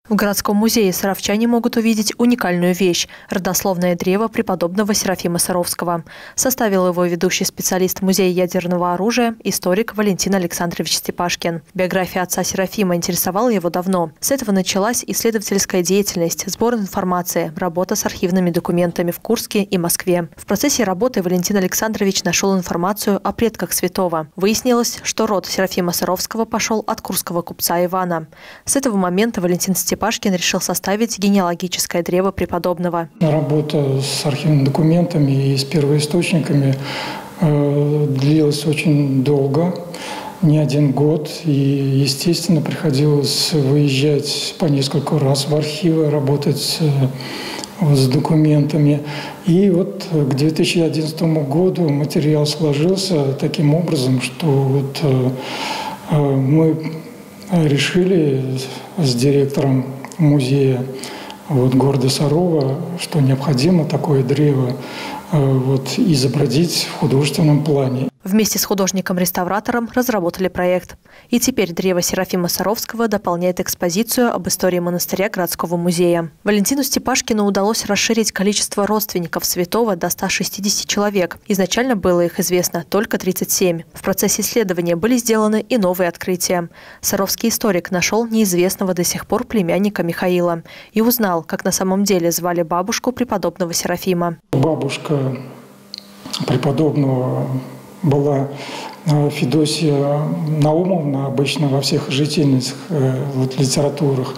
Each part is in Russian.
В городском музее саровчане могут увидеть уникальную вещь – родословное древо преподобного Серафима Саровского. Составил его ведущий специалист Музея ядерного оружия, историк Валентин Александрович Степашкин. Биография отца Серафима интересовала его давно. С этого началась исследовательская деятельность, сбор информации, работа с архивными документами в Курске и Москве. В процессе работы Валентин Александрович нашел информацию о предках святого. Выяснилось, что род Серафима Саровского пошел от курского купца Ивана. С этого момента Валентин Степашкин решил составить генеалогическое древо преподобного. Работа с архивными документами и с первоисточниками длилась очень долго, не один год. И, естественно, приходилось выезжать по несколько раз в архивы, работать с документами. И вот к 2011 году материал сложился таким образом, что мы решили с директором музея города Сарова, что необходимо такое древо изобразить в художественном плане. Вместе с художником-реставратором разработали проект. И теперь древо Серафима Саровского дополняет экспозицию об истории монастыря городского музея. Валентину Степашкину удалось расширить количество родственников святого до 160 человек. Изначально было их известно только 37. В процессе исследования были сделаны и новые открытия. Саровский историк нашел неизвестного до сих пор племянника Михаила и узнал, как на самом деле звали бабушку преподобного Серафима. Бабушка преподобного была Федосия Наумовна, обычно во всех жительных литературных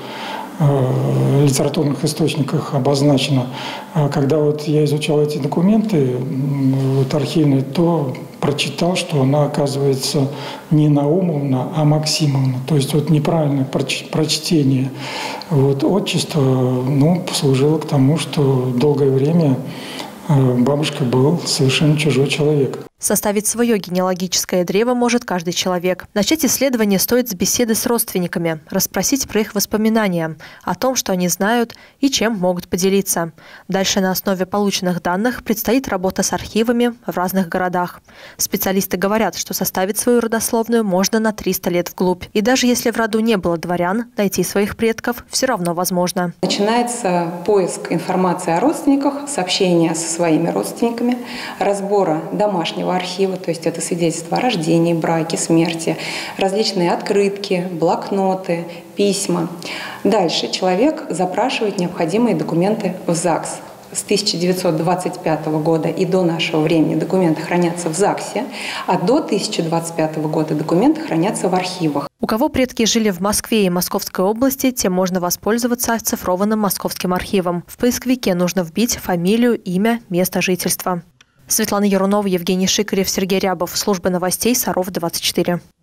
источниках обозначена. Когда я изучал эти документы архивные, то прочитал, что она, оказывается, не Наумовна, а Максимовна. То есть неправильное прочтение отчества послужило к тому, что долгое время бабушка был совершенно чужой человек. Составить свое генеалогическое древо может каждый человек. Начать исследование стоит с беседы с родственниками, расспросить про их воспоминания, о том, что они знают и чем могут поделиться. Дальше на основе полученных данных предстоит работа с архивами в разных городах. Специалисты говорят, что составить свою родословную можно на 300 лет вглубь. И даже если в роду не было дворян, найти своих предков все равно возможно. Начинается поиск информации о родственниках, сообщения со своими родственниками, разбора домашнего архива, то есть это свидетельства о рождении, браке, смерти, различные открытки, блокноты, письма. Дальше человек запрашивает необходимые документы в ЗАГС. С 1925 года и до нашего времени документы хранятся в ЗАГСе, а до 2025 года документы хранятся в архивах. У кого предки жили в Москве и Московской области, тем можно воспользоваться оцифрованным московским архивом. В поисковике нужно вбить фамилию, имя, место жительства. Светлана Ярунова, Евгений Шикарев, Сергей Рябов. Служба новостей Саров 24.